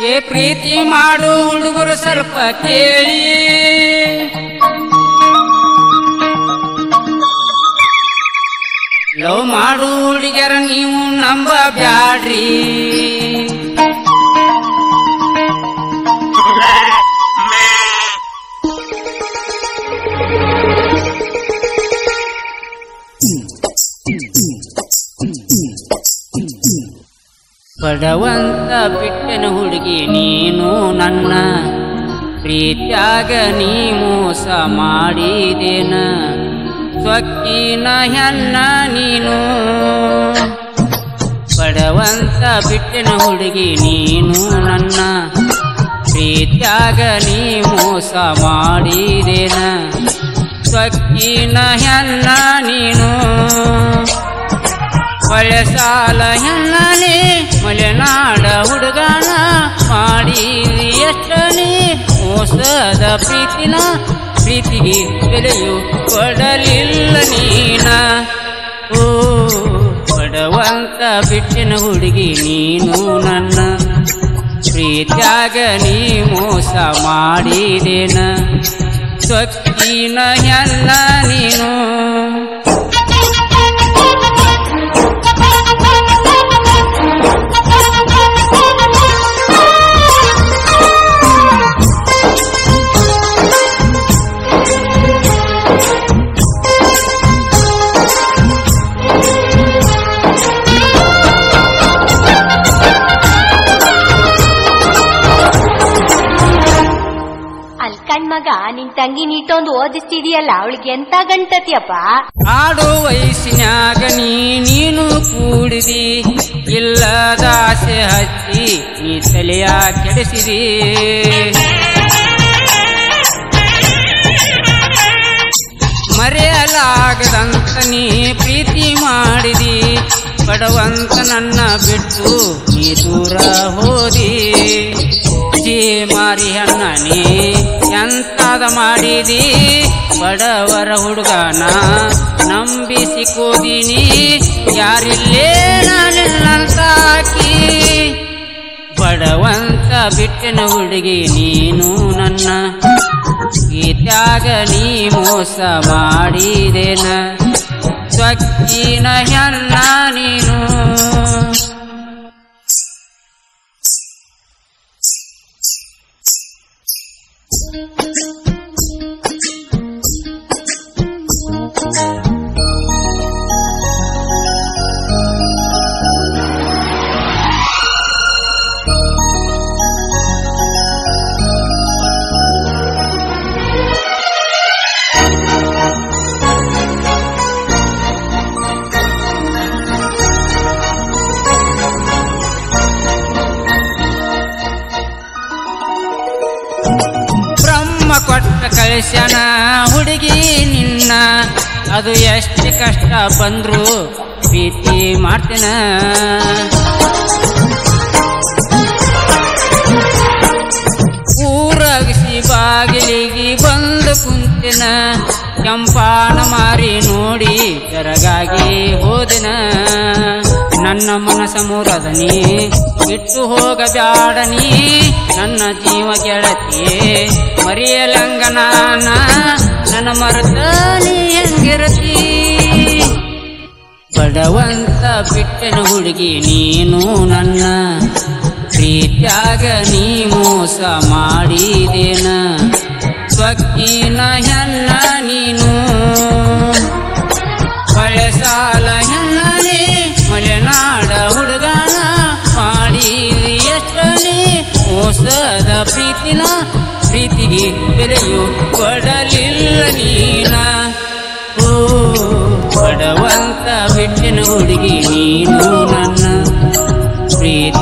ಏ ಪ್ರೀತಿ ಮಾಡು ಹುಡುಗರು ಸ್ವಲ್ಪ ಕೇಳಿ, ಲವ್ ಮಾಡು ಹುಡುಗರ ನೀವು ನಂಬ ಬ್ಯಾಡ್ರಿ. ಬಡವಂತ ಬಿಟ್ಟನ ಹುಡುಗಿ ನೀನು ನನ್ನ, ಪ್ರೀತ್ಯಾಗ ನೀ ಮೋಸ ಮಾಡಿದೇನ, ಸೊಕ್ಕಿನ ಹೆಣ್ಣ ನೀನು. ಬಡವಂತ ಬಿಟ್ಟನ ಹುಡುಗಿ ನೀನು ನನ್ನ, ಪ್ರೀತ್ಯಾಗ ನೀ ಮೋಸ ಮಾಡಿದೇನ, ಸೊಕ್ಕಿನ ಹೆಣ್ಣ ನೀನು. ಹೊಳೆ ಸಾಲ ಹೆಣ್ಣನೇ ಮಲೆನಾಡ ಹುಡುಗನ, ಮಾಡಿರಿ ಎಷ್ಟನೇ ಮೋಸದ ಪ್ರೀತಿನ, ಪ್ರೀತಿಗೆ ಬೆಲೆಯು ಕೊಡಲಿಲ್ಲ ನೀನ. ಓ ಬಡವಂತ ಬಿಟ್ಟಿನ ಹುಡುಗಿ ನೀನು ನನ್ನ, ಪ್ರೀತ್ಯಾಗ ನೀ ಮೋಸ ಮಾಡಿದೇನ, ಸೊಕ್ಕಿನ ಹೆಣ್ಣ ನೀನು. ಮಗ ನಿನ್ ತಂಗಿ ನೀಟೊಂದು ಓದಿಸ್ತಿದೀಯಲ್ಲ, ಅವಳಿಗೆ ಎಂತ ಗಂಟತಿಯಪ್ಪ. ಆಡೋ ವಯಸ್ಸಿನಾಗ ನೀನು ಕೂಡಿದಿ, ಇಲ್ಲದ ಆಸೆ ಹಚ್ಚಿ ನೀ ತಲೆಯ ಕೆಡಿಸಿದಿ. ಮರೆಯಲಾಗದಂತ ನೀ ಪ್ರೀತಿ ಮಾಡಿದಿ, ಬಡವಂತ ನನ್ನ ಬಿಟ್ಟು ನೀ ದೂರ ಹೋದಿ. ಮಾರಿ ಹಣ್ಣನೇ ಎಂತಾದ ಮಾಡಿದಿ, ಬಡವರ ಹುಡುಗನ ನಂಬಿಸಿ ಕೋದಿನಿ, ಯಾರಿಲ್ಲೇ ನಾನೆಲ್ಲಂತಾಕಿ. ಬಡವಂತ ಬಿಟ್ಟಿನ ಹುಡುಗಿ ನೀನು ನನ್ನ, ಗೀತ್ಯಾಗ ನೀ ಮೋಸ ಮಾಡಿದೇನ, ಸೊಕ್ಕಿನ ಹೆಣ್ಣ ನೀನು. ಕೊಟ್ಟ ಕಳಿಸ್ಯಾನ ಹುಡುಗಿ ನಿನ್ನ, ಅದು ಎಷ್ಟು ಕಷ್ಟ ಬಂದ್ರು ಪ್ರೀತಿ ಮಾಡ್ತೇನ. ಊರಗಿಸಿ ಬಾಗಿಲಿಗೆ ಬಂದು ಕುಂತಿನ, ಕೆಂಪಾನ ಮಾರಿ ನೋಡಿ ಜರಗಾಗಿ ಹೋದೆನ. ನನ್ನ ಮನಸ ಮುರದನಿ ಬಿಟ್ಟು ಹೋಗಬ್ಯಾಡನಿ, ನನ್ನ ಜೀವ ಗೆಳತಿ ಮರಿಯಲಂಗನಾನ, ನನ್ನ ಮರೆತ ನೀ ಹೆಂಗಿರತಿ. ಬಡವಂತ ಬಿಟ್ಟನ ಹುಡುಗಿ ನೀನು ನನ್ನ, ಪ್ರೀತ್ಯಾಗ ನೀ ಮೋಸ ಮಾಡಿದೇನ, ಸೊಕ್ಕಿನ ಹೆಣ್ಣ ನೀನು. ಹೊಳೆ ಸಾಲ ಹೆಣ್ಣನೇ ಮಲೆನಾಡ ಹುಡುಗನ, ಮಾಡಿರಿ ಎಷ್ಟನೇ ಮೋಸದ ಪ್ರೀತಿನ, ಪ್ರೀತಿಗೆ ಬೆಲೆಯು ಕೊಡಲಿಲ್ಲ ನೀನ. ಓ ಬಡವಂತ ಬಿಟ್ಟಿನ ಹುಡುಗಿ ನೀನು ನನ್ನ, ಪ್ರೀತಿ